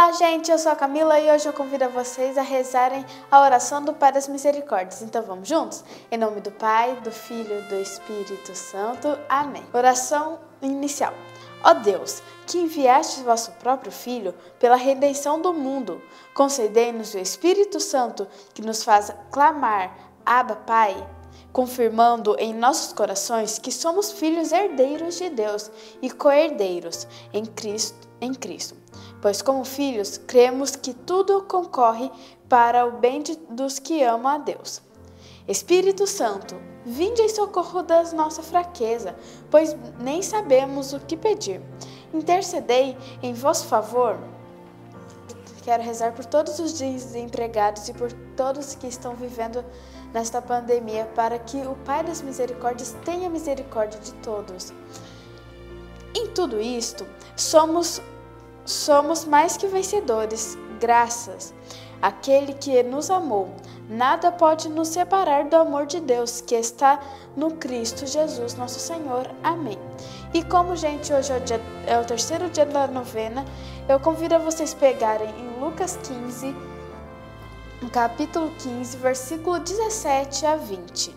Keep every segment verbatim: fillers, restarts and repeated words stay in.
Olá, gente, eu sou a Camila e hoje eu convido vocês a rezarem a oração do Pai das Misericórdias. Então vamos juntos? Em nome do Pai, do Filho e do Espírito Santo. Amém. Oração inicial. Ó Deus, que enviaste vosso próprio Filho pela redenção do mundo, concedei-nos o Espírito Santo que nos faz clamar, Abba, Pai, confirmando em nossos corações que somos filhos herdeiros de Deus e co-herdeiros em Cristo, em Cristo. Pois como filhos, cremos que tudo concorre para o bem de, dos que amam a Deus. Espírito Santo, vinde em socorro da nossa fraqueza, pois nem sabemos o que pedir. Intercedei em vosso favor. Quero rezar por todos os desempregados e por todos que estão vivendo nesta pandemia, para que o Pai das Misericórdias tenha misericórdia de todos. Em tudo isto, somos, somos mais que vencedores, graças àquele que nos amou. Nada pode nos separar do amor de Deus, que está no Cristo Jesus, nosso Senhor. Amém. E como, gente, hoje é o, dia, é o terceiro dia da novena, eu convido a vocês pegarem em Lucas quinze, no capítulo quinze, versículo dezessete a vinte.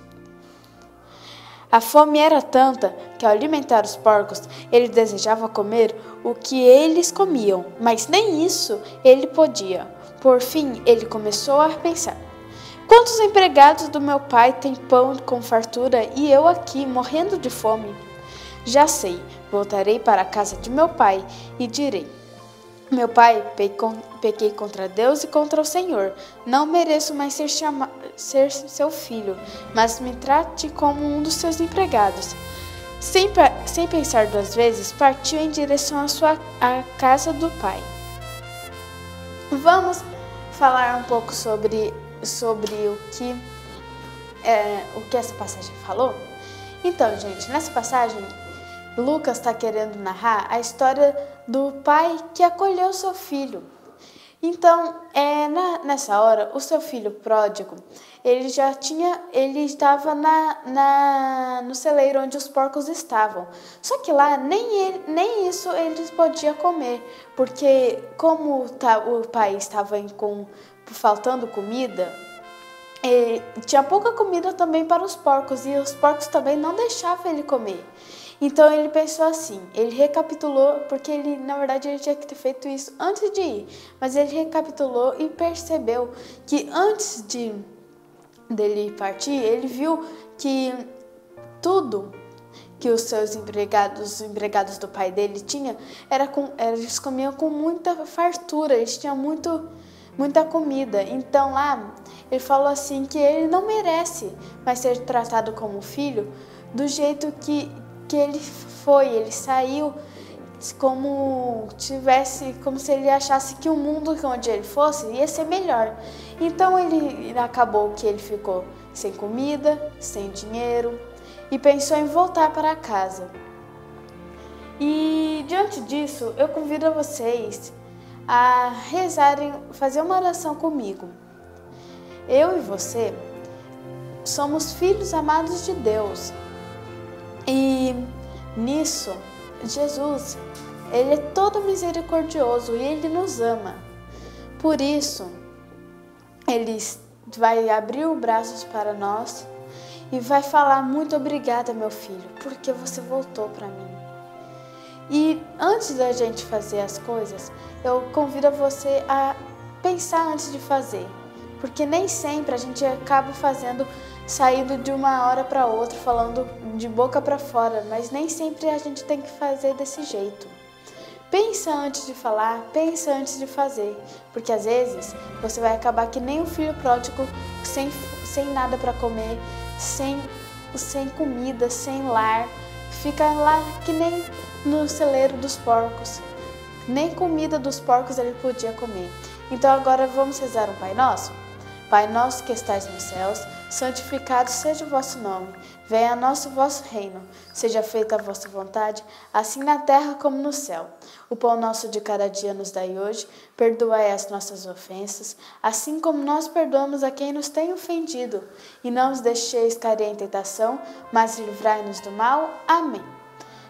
A fome era tanta que, ao alimentar os porcos, ele desejava comer o que eles comiam, mas nem isso ele podia. Por fim, ele começou a pensar: quantos empregados do meu pai têm pão com fartura e eu aqui morrendo de fome? Já sei, voltarei para a casa de meu pai e direi: meu pai, pequei contra Deus e contra o Senhor. Não mereço mais ser, chama, ser seu filho, mas me trate como um dos seus empregados. Sem, sem pensar duas vezes, partiu em direção à sua à casa do pai. Vamos falar um pouco sobre, sobre o, que, é, o que essa passagem falou? Então, gente, nessa passagem, Lucas está querendo narrar a história do pai que acolheu seu filho. Então, é, na, nessa hora, o seu filho pródigo, ele já tinha, ele estava na, na, no celeiro onde os porcos estavam. Só que lá nem, ele, nem isso eles podiam comer, porque como tá, o pai estava em, com, faltando comida, e tinha pouca comida também para os porcos, e os porcos também não deixavam ele comer. Então ele pensou assim, ele recapitulou, porque ele, na verdade, ele tinha que ter feito isso antes de ir, mas ele recapitulou e percebeu que antes de dele partir, ele viu que tudo que os seus empregados, os empregados do pai dele tinham, era com, eles comiam com muita fartura, eles tinham muito, muita comida. Então lá, ele falou assim que ele não merece mais ser tratado como filho do jeito que que ele foi, ele saiu como tivesse, como se ele achasse que o mundo onde ele fosse ia ser melhor. Então ele acabou que ele ficou sem comida, sem dinheiro e pensou em voltar para casa. E diante disso, eu convido vocês a rezarem, fazer uma oração comigo. Eu e você somos filhos amados de Deus. E nisso, Jesus, ele é todo misericordioso e ele nos ama. Por isso, ele vai abrir os braços para nós e vai falar: muito obrigada, meu filho, porque você voltou para mim. E antes da gente fazer as coisas, eu convido você a pensar antes de fazer, porque nem sempre a gente acaba fazendo, saindo de uma hora para outra, falando de boca para fora, mas nem sempre a gente tem que fazer desse jeito. Pensa antes de falar, pensa antes de fazer, porque às vezes você vai acabar que nem o filho pródigo, sem, sem nada para comer, sem, sem comida, sem lar, fica lá que nem no celeiro dos porcos, nem comida dos porcos ele podia comer. Então agora vamos rezar um Pai Nosso? Pai nosso que estais nos céus, santificado seja o vosso nome. Venha a nós o vosso reino. Seja feita a vossa vontade, assim na terra como no céu. O pão nosso de cada dia nos dai hoje. Perdoai as nossas ofensas, assim como nós perdoamos a quem nos tem ofendido. E não nos deixeis cair em tentação, mas livrai-nos do mal. Amém.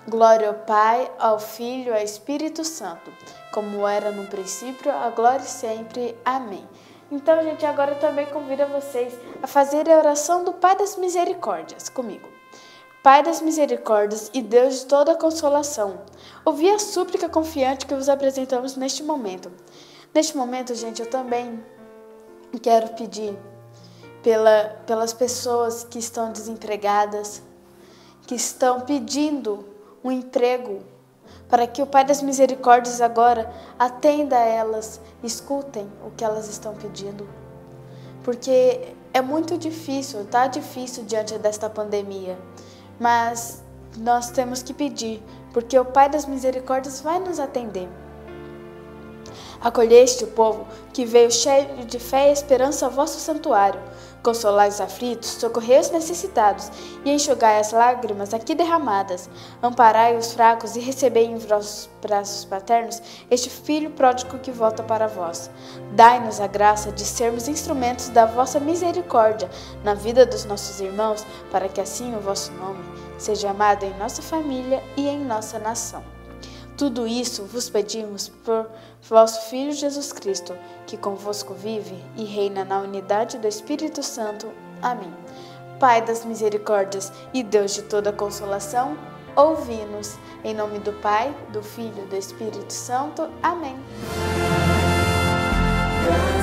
Glória ao Pai, ao Filho e ao Espírito Santo, como era no princípio, agora e sempre. Amém. Então, gente, agora eu também convido vocês a fazerem a oração do Pai das Misericórdias comigo. Pai das misericórdias e Deus de toda consolação, ouvi a súplica confiante que vos apresentamos neste momento. Neste momento, gente, eu também quero pedir pela, pelas pessoas que estão desempregadas, que estão pedindo um emprego, para que o Pai das Misericórdias agora atenda a elas, escutem o que elas estão pedindo. Porque é muito difícil, tá difícil diante desta pandemia, mas nós temos que pedir, porque o Pai das Misericórdias vai nos atender. Acolheste o povo que veio cheio de fé e esperança ao vosso santuário. Consolai os aflitos, socorrei os necessitados e enxugai as lágrimas aqui derramadas. Amparai os fracos e recebei em vossos braços paternos este filho pródigo que volta para vós. Dai-nos a graça de sermos instrumentos da vossa misericórdia na vida dos nossos irmãos, para que assim o vosso nome seja amado em nossa família e em nossa nação. Tudo isso vos pedimos por vosso Filho Jesus Cristo, que convosco vive e reina na unidade do Espírito Santo. Amém. Pai das misericórdias e Deus de toda consolação, ouvi-nos. Em nome do Pai, do Filho e do Espírito Santo. Amém.